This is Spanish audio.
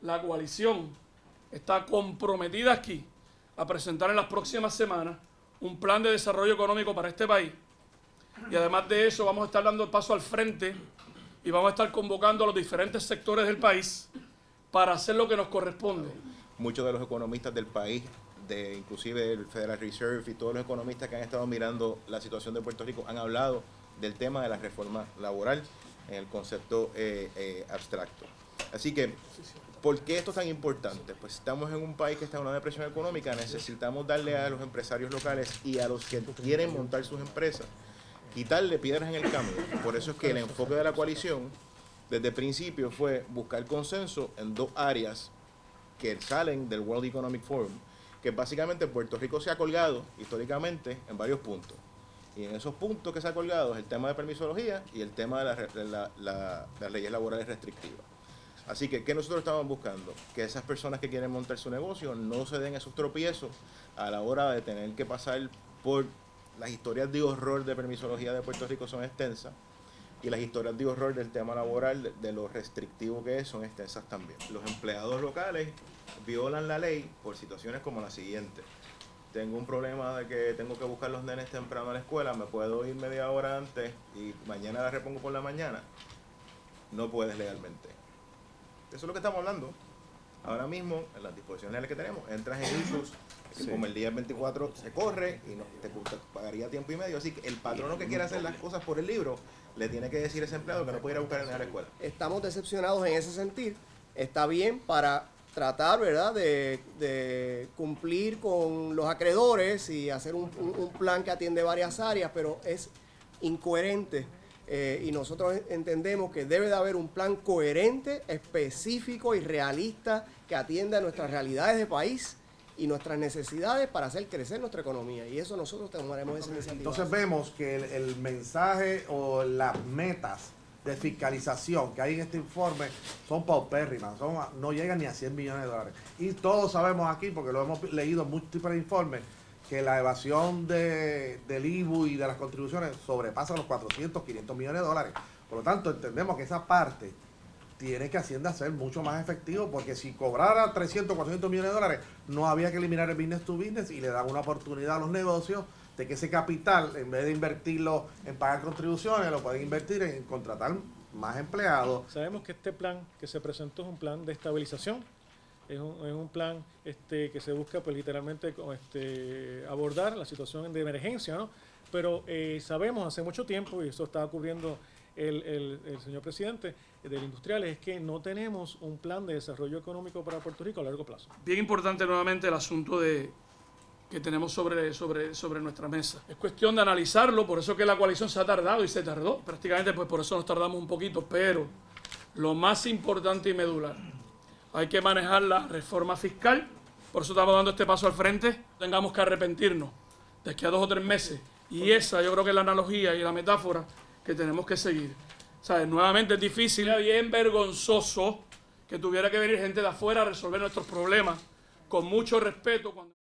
la coalición está comprometida aquí a presentar en las próximas semanas un plan de desarrollo económico para este país. Y además de eso vamos a estar dando el paso al frente y vamos a estar convocando a los diferentes sectores del país para hacer lo que nos corresponde. Muchos de los economistas del país, inclusive el Federal Reserve y todos los economistas que han estado mirando la situación de Puerto Rico han hablado del tema de la reforma laboral en el concepto abstracto. Así que, ¿por qué esto es tan importante? Pues estamos en un país que está en una depresión económica, necesitamos darle a los empresarios locales y a los que quieren montar sus empresas, quitarle piedras en el camino. Por eso es que el enfoque de la coalición desde el principio fue buscar consenso en dos áreas que salen del World Economic Forum, que básicamente Puerto Rico se ha colgado históricamente en varios puntos. Y en esos puntos que se ha colgado es el tema de permisología y el tema de las leyes laborales restrictivas. Así que, ¿qué nosotros estamos buscando? Que esas personas que quieren montar su negocio no se den esos tropiezos a la hora de tener que pasar por las historias de horror de permisología de Puerto Rico son extensas y las historias de horror del tema laboral, de lo restrictivo que es, son extensas también. Los empleados locales violan la ley por situaciones como la siguiente. Tengo un problema de que tengo que buscar los nenes temprano a la escuela, me puedo ir media hora antes y mañana la repongo por la mañana. No puedes legalmente. Eso es lo que estamos hablando. Ahora mismo, en las disposiciones que tenemos, entras en issues, que como el día 24 se corre y no, te pagaría tiempo y medio. Así que el patrono que quiere hacer las cosas por el libro, le tiene que decir a ese empleado que no puede ir a buscar a la escuela. Estamos decepcionados en ese sentido. Está bien para tratar, ¿verdad?, de cumplir con los acreedores y hacer un plan que atiende varias áreas, pero es incoherente. Y nosotros entendemos que debe de haber un plan coherente, específico y realista que atienda a nuestras realidades de país y nuestras necesidades para hacer crecer nuestra economía. Y eso nosotros tomaremos esa iniciativa. Entonces vemos que el mensaje o las metas de fiscalización que hay en este informe son paupérrimas, no llegan ni a 100 millones de dólares. Y todos sabemos aquí, porque lo hemos leído en múltiples informes, que la evasión del IBU y de las contribuciones sobrepasa los 400, 500 millones de dólares. Por lo tanto, entendemos que esa parte tiene que Hacienda ser mucho más efectivo, porque si cobrara 300, 400 millones de dólares, no había que eliminar el business to business y le dan una oportunidad a los negocios de que ese capital, en vez de invertirlo en pagar contribuciones, lo pueden invertir en contratar más empleados. Sabemos que este plan que se presentó es un plan de estabilización. Es un plan que se busca pues literalmente abordar la situación de emergencia, ¿no? Pero sabemos hace mucho tiempo, y eso estaba cubriendo el señor presidente del Industrial, es que no tenemos un plan de desarrollo económico para Puerto Rico a largo plazo. Bien importante nuevamente el asunto que tenemos sobre nuestra mesa. Es cuestión de analizarlo, por eso que la coalición se ha tardado y se tardó. Prácticamente pues por eso nos tardamos un poquito, pero lo más importante y medular, hay que manejar la reforma fiscal, por eso estamos dando este paso al frente. Tengamos que arrepentirnos de aquí a 2 o 3 meses. Y esa yo creo que es la analogía y la metáfora que tenemos que seguir. ¿Sabes? Nuevamente es difícil, es bien vergonzoso que tuviera que venir gente de afuera a resolver nuestros problemas con mucho respeto.